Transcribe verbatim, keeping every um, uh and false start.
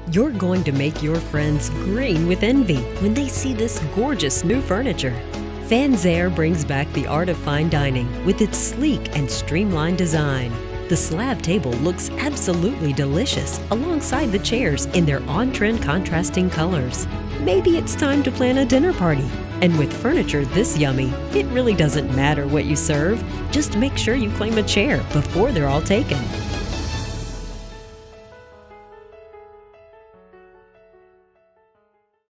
You're going to make your friends green with envy when they see this gorgeous new furniture. Fanzere brings back the art of fine dining with its sleek and streamlined design. The slab table looks absolutely delicious alongside the chairs in their on-trend contrasting colors. Maybe it's time to plan a dinner party. And with furniture this yummy, it really doesn't matter what you serve. Just make sure you claim a chair before they're all taken.